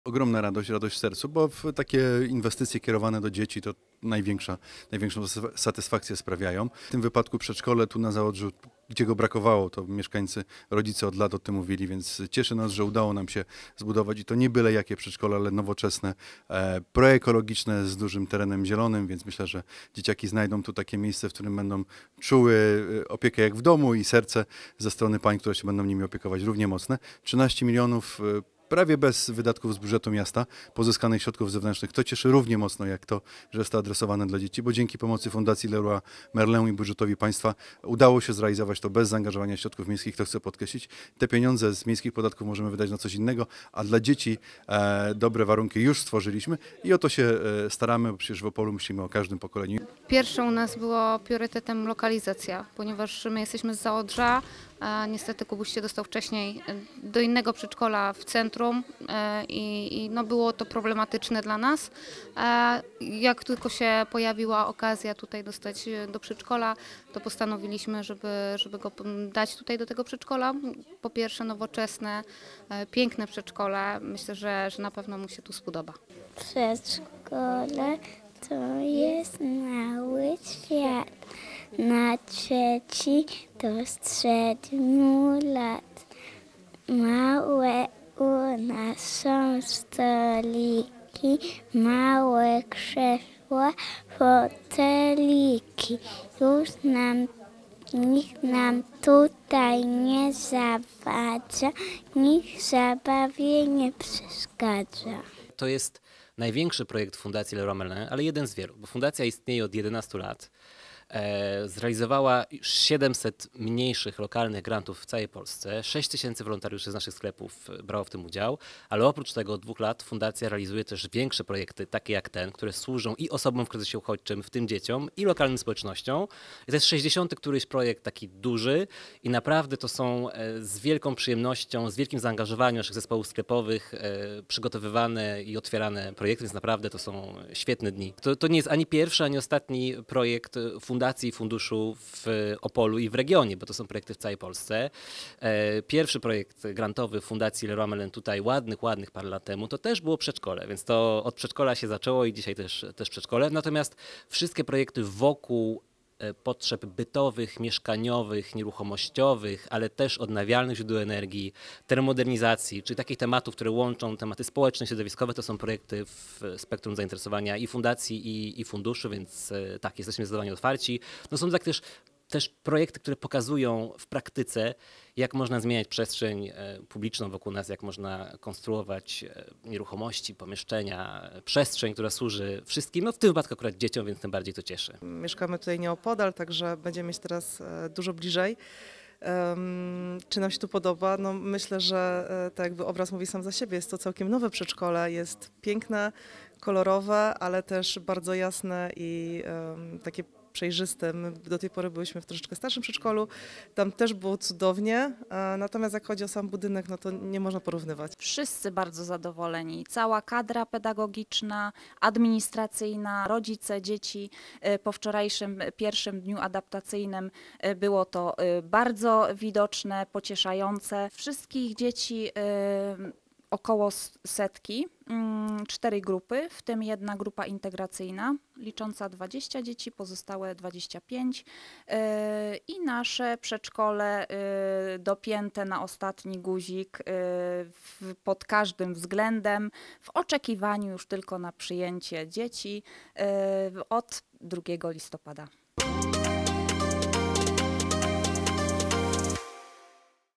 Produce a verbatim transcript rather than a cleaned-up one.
Ogromna radość, radość w sercu, bo w takie inwestycje kierowane do dzieci to największa, największą satysfakcję sprawiają. W tym wypadku przedszkole tu na Zaodrzu, gdzie go brakowało, to mieszkańcy, rodzice od lat o tym mówili, więc cieszy nas, że udało nam się zbudować i to nie byle jakie przedszkole, ale nowoczesne, e, proekologiczne z dużym terenem zielonym, więc myślę, że dzieciaki znajdą tu takie miejsce, w którym będą czuły opiekę jak w domu i serce ze strony pań, które się będą nimi opiekować, równie mocne. trzynaście milionów prawie bez wydatków z budżetu miasta, pozyskanych środków zewnętrznych. To cieszy równie mocno jak to, że jest to adresowane dla dzieci, bo dzięki pomocy Fundacji Leroy Merlin i budżetowi państwa udało się zrealizować to bez zaangażowania środków miejskich, to chcę podkreślić. Te pieniądze z miejskich podatków możemy wydać na coś innego, a dla dzieci e, dobre warunki już stworzyliśmy i o to się e, staramy, bo przecież w Opolu myślimy o każdym pokoleniu. Pierwsze u nas było priorytetem lokalizacja, ponieważ my jesteśmy z Zaodrza. Niestety Kubuś się dostał wcześniej do innego przedszkola w centrum i, i no było to problematyczne dla nas. Jak tylko się pojawiła okazja tutaj dostać do przedszkola, to postanowiliśmy, żeby, żeby go dać tutaj do tego przedszkola. Po pierwsze nowoczesne, piękne przedszkole. Myślę, że, że na pewno mu się tu spodoba. Przedszkole to jest mały świat. Na trzeci do siedmiu lat. Małe u nas są stoliki, małe krzesła, foteliki. Już nam, nikt nam tutaj nie zawadza, nikt zabawie nie przeszkadza. To jest największy projekt Fundacji Leroy Merlin, ale jeden z wielu, bo fundacja istnieje od jedenastu lat. Zrealizowała siedemset mniejszych lokalnych grantów w całej Polsce. sześć tysięcy wolontariuszy z naszych sklepów brało w tym udział, ale oprócz tego od dwóch lat fundacja realizuje też większe projekty, takie jak ten, które służą i osobom w kryzysie uchodźczym, w tym dzieciom, i lokalnym społecznościom. I to jest sześćdziesiąty któryś projekt taki duży i naprawdę to są z wielką przyjemnością, z wielkim zaangażowaniem naszych zespołów sklepowych przygotowywane i otwierane projekty, więc naprawdę to są świetne dni. To, to nie jest ani pierwszy, ani ostatni projekt fundacji Fundacji i funduszu w Opolu i w regionie, bo to są projekty w całej Polsce. Pierwszy projekt grantowy Fundacji Leroy Merlin tutaj ładnych, ładnych parę lat temu, to też było przedszkole, więc to od przedszkola się zaczęło i dzisiaj też, też przedszkole. Natomiast wszystkie projekty wokół potrzeb bytowych, mieszkaniowych, nieruchomościowych, ale też odnawialnych źródeł energii, termomodernizacji, czyli takich tematów, które łączą tematy społeczne, środowiskowe, to są projekty w spektrum zainteresowania i fundacji, i, i funduszu, więc tak, jesteśmy zdecydowanie otwarci. No są tak też też projekty, które pokazują w praktyce, jak można zmieniać przestrzeń publiczną wokół nas, jak można konstruować nieruchomości, pomieszczenia, przestrzeń, która służy wszystkim, no w tym wypadku akurat dzieciom, więc tym bardziej to cieszy. Mieszkamy tutaj nieopodal, także będziemy mieć teraz dużo bliżej. Um, czy nam się tu podoba? No myślę, że tak jakby obraz mówi sam za siebie, jest to całkiem nowe przedszkole, jest piękne, kolorowe, ale też bardzo jasne i um, takie przejrzyste. My do tej pory byliśmy w troszeczkę starszym przedszkolu, tam też było cudownie, natomiast jak chodzi o sam budynek, no to nie można porównywać. Wszyscy bardzo zadowoleni, cała kadra pedagogiczna, administracyjna, rodzice, dzieci. Po wczorajszym pierwszym dniu adaptacyjnym było to bardzo widoczne, pocieszające. Wszystkich dzieci około setki, cztery grupy, w tym jedna grupa integracyjna, licząca dwadzieścia dzieci, pozostałe dwadzieścia pięć i nasze przedszkole dopięte na ostatni guzik pod każdym względem, w oczekiwaniu już tylko na przyjęcie dzieci od drugiego listopada.